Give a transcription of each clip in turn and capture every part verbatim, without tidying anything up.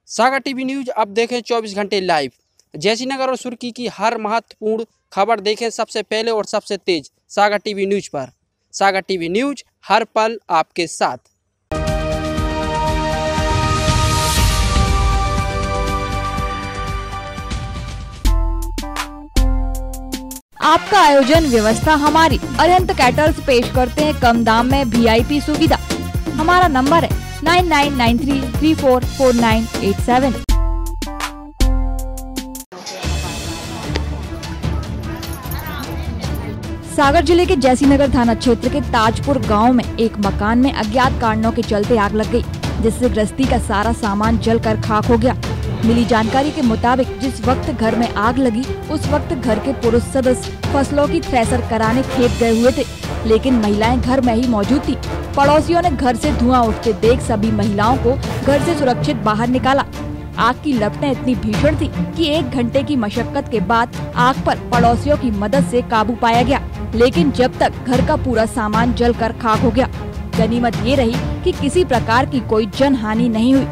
सागर TV news अब देखें चौबीस घंटे लाइव। जयसिंहनगर और सुर्खी की हर महत्वपूर्ण खबर देखें सबसे पहले और सबसे तेज सागर टीवी न्यूज पर। सागर टीवी न्यूज हर पल आपके साथ। आपका आयोजन व्यवस्था हमारी। अरिहंत कैटल्स पेश करते हैं कम दाम में वीआईपी सुविधा। हमारा नंबर है nine nine nine three three four four nine eight seven. Sagar जिले के जयसिंहनगर थाना क्षेत्र के ताजपुर गांव में एक मकान में अज्ञात कारणों के चलते आग लग गई, जिससे गृहस्थी का सारा सामान जलकर खाक हो गया। मिली जानकारी के मुताबिक जिस वक्त घर में आग लगी उस वक्त घर के पुरुष सदस्य फसलों की थ्रेसर कराने खेत गए हुए थे, लेकिन महिलाएं घर में ही मौजूद थी। पड़ोसियों ने घर से धुआं उठते देख सभी महिलाओं को घर से सुरक्षित बाहर निकाला। आग की लपटें इतनी भीषण थी कि एक घंटे की मशक्कत के बाद आग पर पड़ोसियों की मदद से काबू पाया गया, लेकिन जब तक घर का पूरा सामान जलकर खाक हो गया। गनीमत ये रही कि किसी प्रकार की कोई जन हानि नहीं हुई।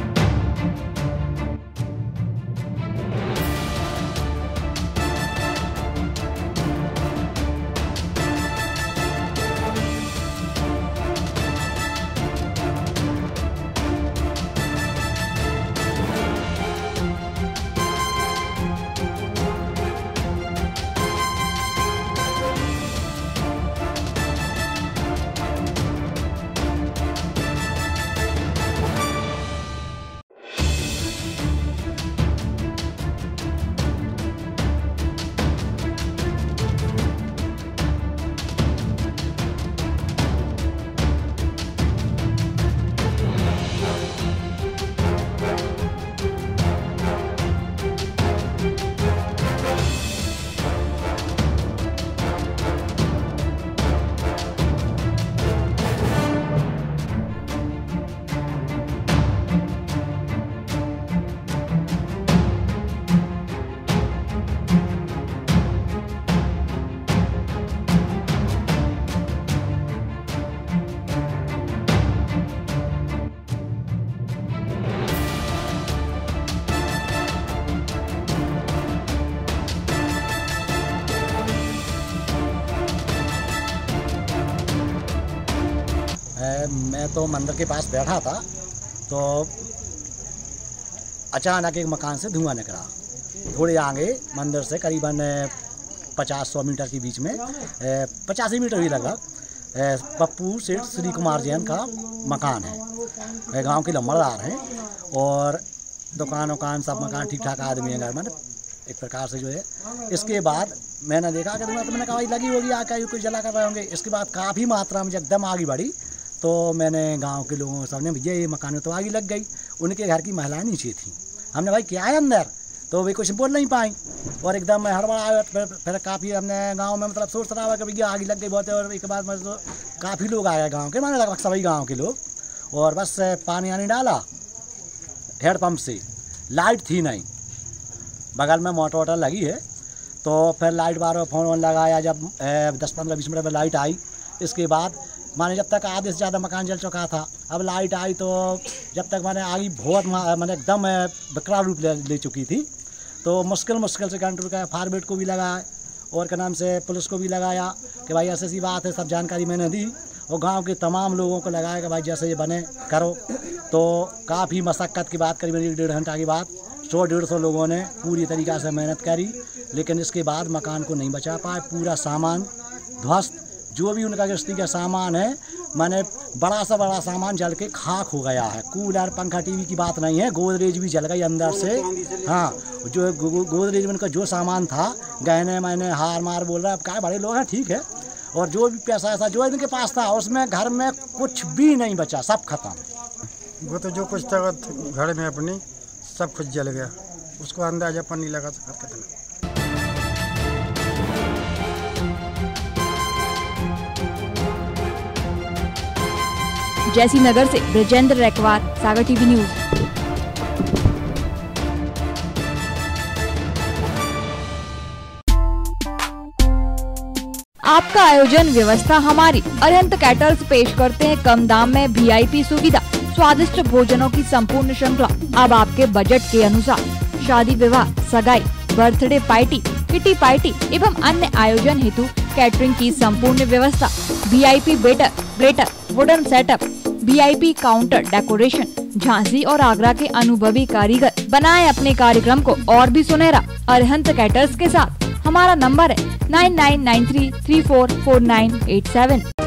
मैं तो मंदिर के पास बैठा था तो अचानक एक मकान से धुआं निकला। थोड़े आगे मंदिर से करीबन पचास सौ मीटर के बीच में पचासी मीटर ही लगभग पप्पू सेठ श्री कुमार जैन का मकान है। गांव के लम्बरदार हैं और दुकान उकान सब मकान ठीक ठाक आदमी है घर में एक प्रकार से जो है। इसके बाद मैंने देखा कि तो मैंने कहा लगी होगी आग का कुछ जला कर रहे होंगे। इसके बाद काफ़ी मात्रा में एकदम आगे बढ़ी तो मैंने गांव के लोगों के सामने भैया ये मकान में तो आग लग गई। उनके घर की महिलाएं नीचे थी। हमने भाई क्या है अंदर, तो वे कुछ बोल नहीं पाई और एकदम मैं हड़बड़ा। फिर, फिर काफ़ी हमने गांव में मतलब सोच रहा कि भैया आग लग गई बहुत है। और एक बाद मतलब तो काफ़ी लोग आए गांव के, माने लगभग सभी गांव के लोग, और बस पानी आनी डाला हैंडपम्प से। लाइट थी नहीं, बगल में मोटर वोटर लगी है तो फिर लाइट बार फोन वोन लगाया। जब दस पंद्रह बीस मिनट में लाइट आई, इसके बाद माने जब तक आधे से ज़्यादा मकान जल चुका था। अब लाइट आई तो जब तक मैंने आगे बहुत मैंने एकदम विकराल रूप ले, ले चुकी थी। तो मुश्किल मुश्किल से कंट्रोल का फायर ब्रिगेड को भी लगाया और क्या नाम से पुलिस को भी लगाया कि भाई ऐसी ऐसी बात है। सब जानकारी मैंने दी और गांव के तमाम लोगों को लगाया कि भाई जैसे ये बने करो। तो काफ़ी मशक्क़त की बात करीबन एक डेढ़ घंटा के बाद सौ डेढ़ सौ लोगों ने पूरी तरीक़े से मेहनत करी, लेकिन इसके बाद मकान को नहीं बचा पाए। पूरा सामान ध्वस्त, जो भी उनका गृहस्थी का सामान है माने बड़ा सा बड़ा सामान जल के खाक हो गया है। कूलर पंखा टीवी की बात नहीं है, गोदरेज भी जल गई अंदर से। हाँ, जो गोदरेज में उनका जो सामान था, गहने मैंने हार मार बोल रहा है, अब क्या बड़े लोग हैं ठीक है। और जो भी पैसा ऐसा जो इनके पास था उसमें घर में कुछ भी नहीं बचा, सब खत्म। वो तो जो कुछ था घर में अपनी सब कुछ जल गया, उसको अंदाजा पर नहीं लगा सकता कितना। जयसिंहनगर से ब्रजेंद्र रेकवार, सागर टीवी न्यूज। आपका आयोजन व्यवस्था हमारी। अरिहंत कैटल्स पेश करते हैं कम दाम में वीआईपी सुविधा। स्वादिष्ट भोजनों की संपूर्ण श्रृंखला अब आपके बजट के अनुसार। शादी विवाह, सगाई, बर्थडे पार्टी, किटी पार्टी एवं अन्य आयोजन हेतु कैटरिंग की संपूर्ण व्यवस्था, VIP waiter, platter, wooden setup, VIP counter decoration, Jhansi और आगरा के अनुभवी कारीगर बनाए अपने कार्यक्रम को और भी सुनहरा। अरहंत कैटर्स के साथ हमारा नंबर है nine nine nine three three four four nine eight seven.